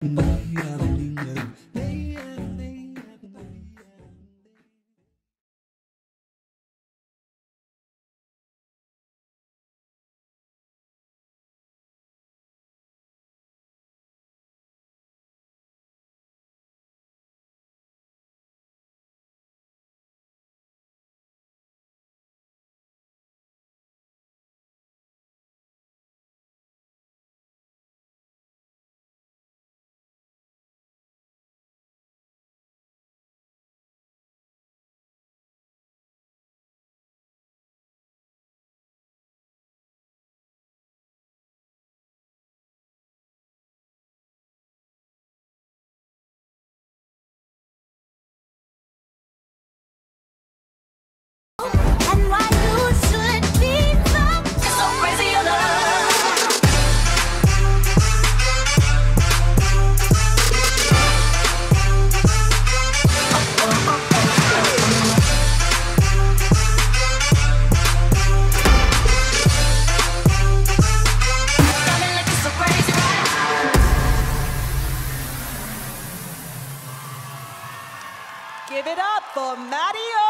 And why you should be so crazy in love. Darling, like you're so crazy, right? Give it up for Maddie Owen.